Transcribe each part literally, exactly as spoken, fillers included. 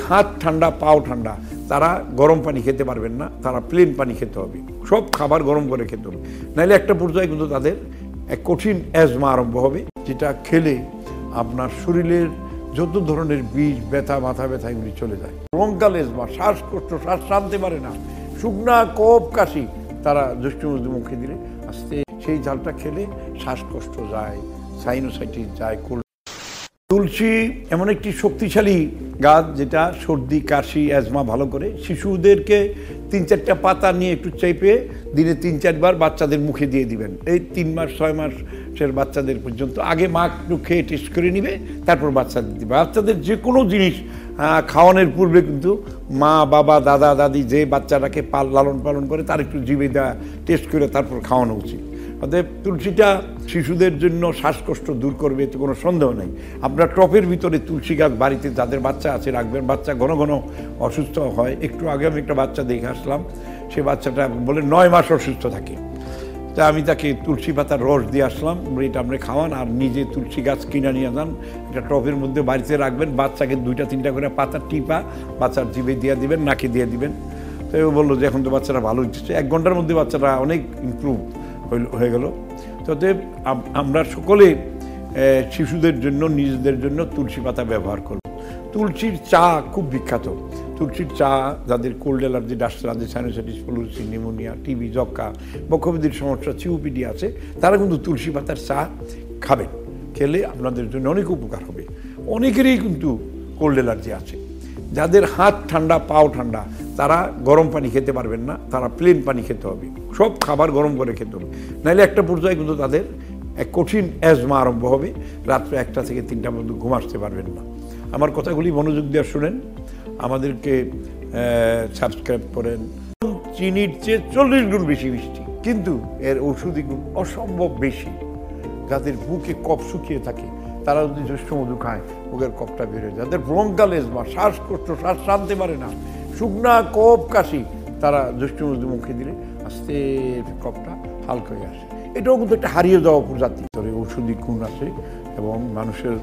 হাত ঠান্ডা পাও ঠান্ডা তারা গরম পানি খেতে পারবেন না, তারা প্লেন পানি খেতে হবে, সব খাবার গরম করে খেতে হবে, নাহলে একটা পর্যায়ে কিন্তু তাদের এক কঠিন অ্যাজমা আরম্ভ হবে, যেটা খেলে আপনার শরীরের যত ধরনের বিষ, ব্যথা, মাথা ব্যথা এগুলি চলে যায়। ব্রঙ্কাল অ্যাজমা, শ্বাসকষ্ট, শ্বাস টানতে পারে না, শুকনা কফ কাশি, তারা জ্যৈষ্ঠ মধু মুখে দিলে আস্তে সেই ঝালটা খেলে শ্বাসকষ্ট যায়, সাইনোসাইটিস যায়। তুলসী এমন একটি শক্তিশালী গাছ যেটা সর্দি, কাশি, অ্যাজমা ভালো করে। শিশুদেরকে তিন চারটা পাতা নিয়ে একটু চেপে দিনে তিন চারবার বাচ্চাদের মুখে দিয়ে দিবেন। এই তিন মাস ছয় মাসের বাচ্চাদের পর্যন্ত আগে মা একটু খেয়ে টেস্ট করে নিবে, তারপর বাচ্চাদের দিবে। বাচ্চাদের যে কোনো জিনিস খাওয়ানোর পূর্বে কিন্তু মা, বাবা, দাদা, দাদি যে বাচ্চাটাকে পাল লালন পালন করে তার একটু জিভে দেওয়া টেস্ট করে তারপর খাওয়ানো উচিত। অতএব তুলসীটা শিশুদের জন্য শ্বাসকষ্ট দূর করবে, এতে কোনো সন্দেহ নেই। আপনার টপের ভিতরে তুলসী গাছ বাড়িতে যাদের বাচ্চা আছে রাখবেন। বাচ্চা ঘন ঘন অসুস্থ হয়। একটু আগে আমি একটা বাচ্চা দেখে আসলাম, সে বাচ্চাটা বলে নয় মাস অসুস্থ থাকে। তা আমি তাকে তুলসী পাতার রস দিয়ে আসলাম, এটা আপনি খাওয়ান আর নিজে তুলসী গাছ কিনে নিয়ে যান, একটা টপের মধ্যে বাড়িতে রাখবেন। বাচ্চাকে দুইটা তিনটা করে পাতা টিপা বাচ্চার জিভে দিয়ে দিবেন, নাকে দিয়ে দিবেন। তো ও বললো যে এখন তো বাচ্চারা ভালো হচ্ছে, এক ঘন্টার মধ্যে বাচ্চারা অনেক ইমপ্রুভ হয়ে গেল। তাতে আমরা সকলে শিশুদের জন্য, নিজেদের জন্য তুলসী পাতা ব্যবহার করব। তুলসীর চা খুব বিখ্যাত। তুলসীর চা যাদের cold allergy, dust allergy, sinusitis, ফ্লুসি, নিউমোনিয়া, টিবি, যক্কা, বক্ষব্যাধির সমস্যা, সিওপিডি আছে, তারা কিন্তু তুলসী পাতার চা খাবেন। খেলে আপনাদের জন্য অনেক উপকার হবে। অনেকেরই কিন্তু কোল্ড অ্যালার্জি আছে। যাদের হাত ঠান্ডা পাও ঠান্ডা তারা গরম পানি খেতে পারবেন না, তারা প্লেন পানি খেতে হবে, সব খাবার গরম করে খেতে হবে, নাহলে একটা পর্যায়ে কিন্তু তাদের এক কঠিন অ্যাজমা আরম্ভ হবে। রাত্রে একটা থেকে তিনটা পর্যন্ত ঘুম আসতে পারবেন না। আমার কথাগুলি মনোযোগ দিয়ে শুনেন, আমাদেরকে সাবস্ক্রাইব করেন। চিনির চেয়ে চল্লিশ গুণ বেশি মিষ্টি, কিন্তু এর ঔষধি গুণ অসম্ভব বেশি। যাদের বুকে কফ শুকিয়ে থাকে তারা যদি জ্যৈষ্ঠ মধু খায়, বুকের কফটা বের হয়ে যায়। যাদের ব্রঙ্কাল অ্যাজমা, শ্বাসকষ্ট, শ্বাস টানতে পারে না, শুকনা কফ কাশি, তারা জ্যৈষ্ঠ মধু মুখে দিলে আস্তে কফটা হালকা হয়ে আসে। এটাও কিন্তু একটা হারিয়ে যাওয়া প্রজাতি, ঔষধি গুণ আছে এবং মানুষের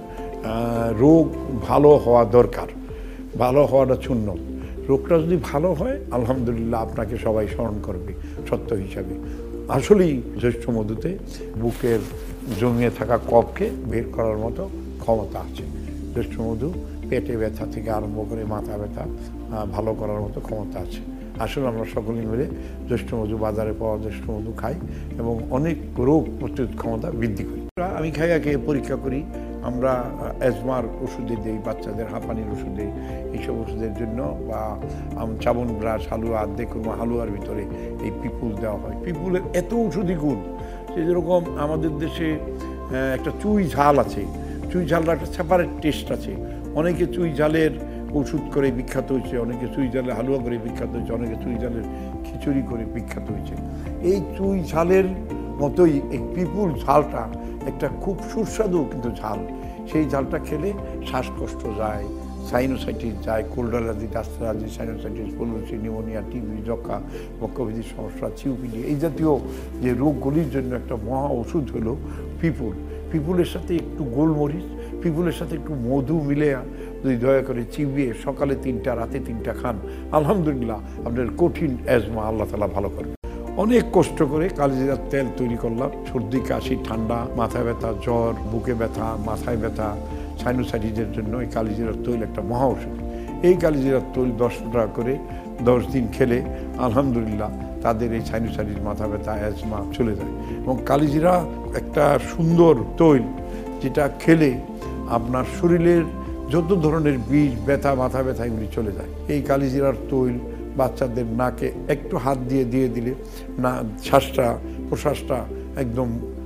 রোগ ভালো হওয়া দরকার। ভালো হওয়াটা শূন্য। রোগটা যদি ভালো হয় আলহামদুলিল্লাহ আপনাকে সবাই স্মরণ করবে সত্য হিসাবে। আসলেই জ্যৈষ্ঠ মধুতে বুকের জমিয়ে থাকা কফকে বের করার মতো ক্ষমতা আছে। জ্যৈষ্ঠ মধু পেটে ব্যথা থেকে আরম্ভ করে মাথা ব্যথা ভালো করার মতো ক্ষমতা আছে। আসলে আমরা সকলে মিলে জ্যৈষ্ঠ মধু, বাজারে পাওয়া জ্যৈষ্ঠ মধু খাই এবং অনেক রোগ প্রতিরোধ ক্ষমতা বৃদ্ধি করি। আমি খাই আগে পরীক্ষা করি। আমরা অ্যাজমার ওষুধে দিই, বাচ্চাদের হাঁপানির ওষুধ দিই, এইসব ওষুধের জন্য বা চাবন ব্রাশ, হালুয়া, দেখুন হালুয়ার ভিতরে এই পিপুল দেওয়া হয়। পিপুলের এত ঔষধি গুণ যে যেরকম আমাদের দেশে একটা চুই ঝাল আছে, চুই ঝালটা একটা সেপারেট টেস্ট আছে। অনেকে চুই ঝালের ওষুধ করে বিখ্যাত হয়েছে, অনেকে চুই ঝালের হালুয়া করে বিখ্যাত হয়েছে, অনেকে চুই ঝালের খিচুড়ি করে বিখ্যাত হয়েছে। এই চুই ঝালের মতোই এই পিপুল ঝালটা একটা খুব সুস্বাদু কিন্তু ঝাল। সেই ঝালটা খেলে শ্বাসকষ্ট যায়, সাইনোসাইটিস যায়, cold allergy, dust allergy, sinusitis, ফ্লুসি, নিউমোনিয়া, টিবি, যক্কা, বক্ষব্যাধির সমস্যা, সিওপিডি, এই জাতীয় যে রোগগুলির জন্য একটা মহা ওষুধ হলো পিপুল। পিপুলের সাথে একটু গোলমরিচ, পিপুলের সাথে একটু মধু মিলে যদি দয়া করে চিবিয়ে সকালে তিনটা রাতে তিনটা খান, আলহামদুলিল্লাহ আপনার কঠিন অ্যাজমা আল্লাহ তাআলা ভালো করবে। অনেক কষ্ট করে কালিজিরার তেল তৈরি করলাম। সর্দি, কাশি, ঠান্ডা, মাথা ব্যথা, জ্বর, বুকে ব্যথা, মাথায় ব্যথা, সাইনোসাইটিসের জন্য এই কালিজিরার তৈল একটা মহা ওষুধ। এই কালিজিরার তৈল দশ টাকা করে দশ দিন খেলে আলহামদুলিল্লাহ তাদের এই সাইনোসাইটিস, মাথা ব্যথা, অ্যাজমা চলে যায়। এবং কালিজিরা একটা সুন্দর তৈল যেটা খেলে আপনার শরীরের যত ধরনের বিষ, ব্যথা, মাথা ব্যথা এগুলি চলে যায়। এই কালিজিরার তৈল বাচ্চাদের নাকে একটু হাত দিয়ে দিয়ে দিলে না শ্বাসটা প্রশ্বাসটা একদম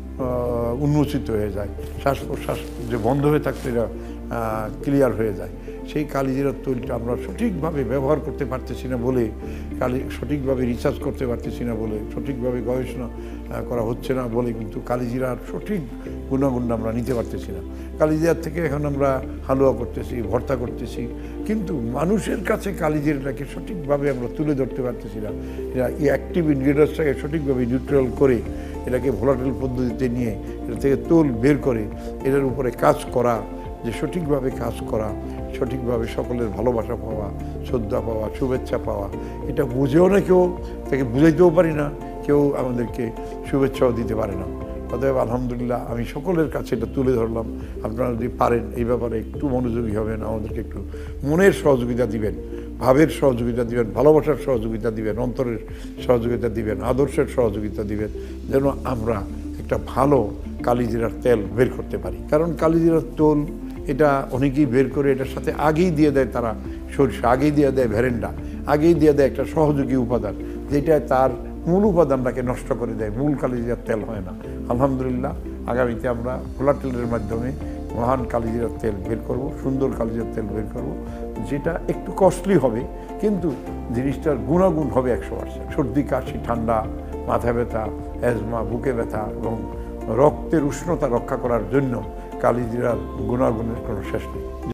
উন্মোচিত হয়ে যায়, শ্বাস প্রশ্বাস যে বন্ধ হয়ে থাকতো এটা ক্লিয়ার হয়ে যায়। সেই কালিজিরার তৈলটা আমরা সঠিকভাবে ব্যবহার করতে পারতেছি না বলে, কালি সঠিকভাবে রিসার্চ করতে পারতেছি না বলে, সঠিকভাবে গবেষণা করা হচ্ছে না বলে কিন্তু কালিজিরার সঠিক গুণাগুণ আমরা নিতে পারতেছি না। কালিজিরার থেকে এখন আমরা হালুয়া করতেছি, ভর্তা করতেছি, কিন্তু মানুষের কাছে কালিজিরাটাকে সঠিকভাবে আমরা তুলে ধরতে পারতেছি না। এরা এই অ্যাক্টিভ ইনগ্রিডিয়েন্টসটাকে সঠিকভাবে নিউট্রাল করে এটাকে ভোলাটাইল পদ্ধতিতে নিয়ে এটা থেকে তোল বের করে এটার উপরে কাজ করা, যে সঠিকভাবে কাজ করা, সঠিকভাবে সকলের ভালোবাসা পাওয়া, শ্রদ্ধা পাওয়া, শুভেচ্ছা পাওয়া, এটা বুঝেও না কেউ, তাকে বুঝাইতেও পারি না, কেউ আমাদেরকে শুভেচ্ছাও দিতে পারে না। অতএব আলহামদুলিল্লাহ আমি সকলের কাছে এটা তুলে ধরলাম। আপনারা যদি পারেন এই ব্যাপারে একটু মনোযোগী হবেন, আমাদেরকে একটু মনের সহযোগিতা দিবেন, ভাবের সহযোগিতা দিবেন, ভালোবাসার সহযোগিতা দিবেন, অন্তরের সহযোগিতা দিবেন, আদর্শের সহযোগিতা দিবেন, যেন আমরা একটা ভালো কালিজিরার তেল বের করতে পারি। কারণ কালিজিরার তেল এটা অনেকেই বের করে এটার সাথে আগেই দিয়ে দেয়, তারা সরিষা আগেই দিয়ে দেয়, ভেরেন্ডা আগেই দিয়ে দেয়, একটা সহযোগী উপাদান যেটা তার মূল উপাদানটাকে নষ্ট করে দেয়, মূল কালিজিরার তেল হয় না। আলহামদুলিল্লাহ আগামীতে আমরা খোলা তেলের মাধ্যমে মহান কালিজিরার তেল বের করব, সুন্দর কালিজিরার তেল বের করব, যেটা একটু কস্টলি হবে কিন্তু জিনিসটার গুণাগুণ হবে একশো পার্সেন্ট। সর্দি, কাশি, ঠান্ডা, মাথা ব্যথা, অ্যাজমা, বুকে ব্যথা এবং রক্তের উষ্ণতা রক্ষা করার জন্য কালিজিরার গুণাগুণের কোনো শেষ নেই।